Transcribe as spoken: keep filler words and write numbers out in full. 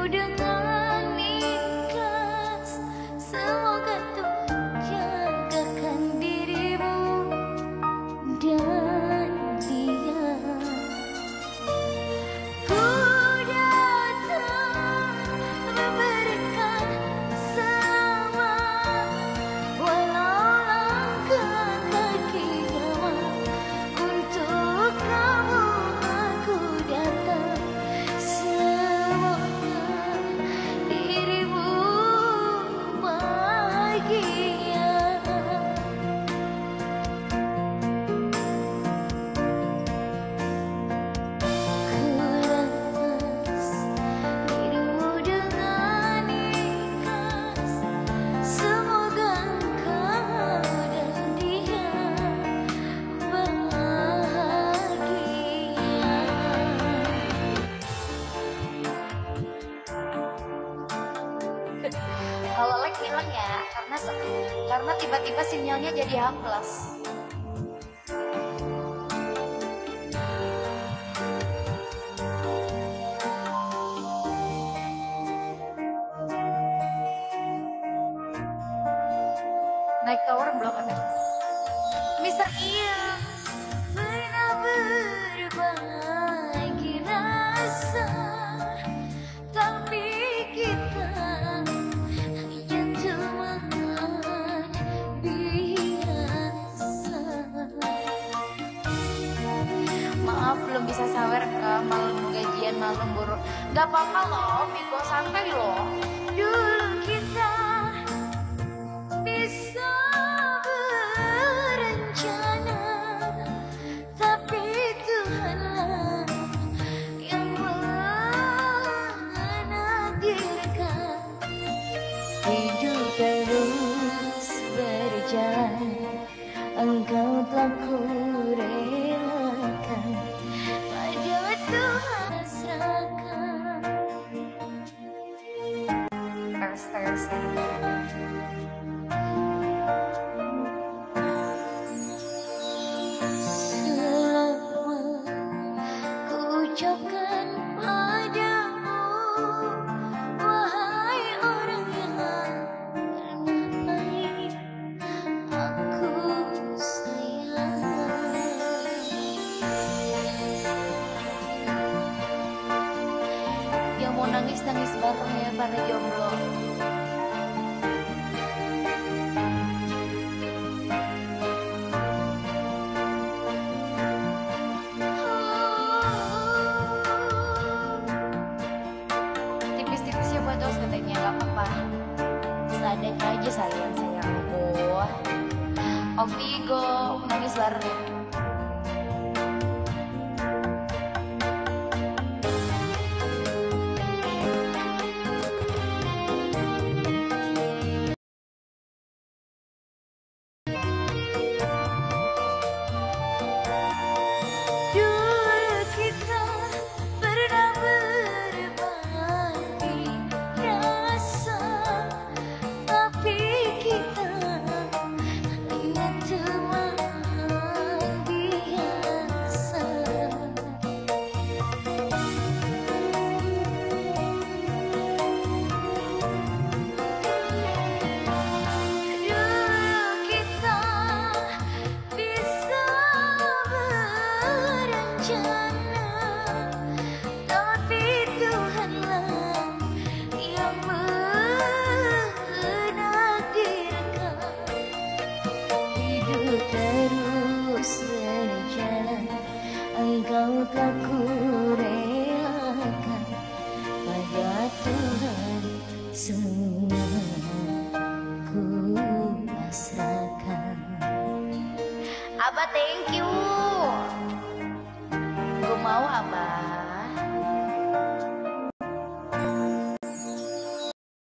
dengan ikhlas, semoga Tuhan jagakan dirimu dan dia. Ku datang memberikan selamat, walau langkah kaki lama. Untuk kamu aku datang, semoga dirimu bahagia. Kulepas dirimu dengan ikhlas, semoga engkau dan dia bahagia. Kalau lag hilang ya, karena karena tiba-tiba sinyalnya jadi H plus. Naik tower blok ada. Mister Iya. Pernah berbagi rasa, tapi kita hanya teman biasa. Maaf belum bisa sawer kak, malam gajian malam buru. Gak apa-apa loh, Miko santai loh. Dulu kita bisa berencana, tapi Tuhanlah yang menakdirkan. Hidup terus berjalan, engkau telah kurelakan, pada Tuhan serahkan. Tes tes. Selamat ku ucapkan padamu, wahai orang yang baik, aku sayang. Yang mau nangis nangis bareng ya para jomblo. Tipis-tipis ya buat dos katanya, gak apa-apa. Sadar aja sayang sayangku. Om Vigo nangis bareng ya. Dulu kita pernah berbagi rasa, tapi kita hanya teman biasa. Dulu kita bisa berencana, tapi Tuhanlah yang menakdirkan. Hidup terus berjalan, engkau telah kurelakan, pada Tuhan semua ku pasrahkan. Abah thank you. Gue mau Abah.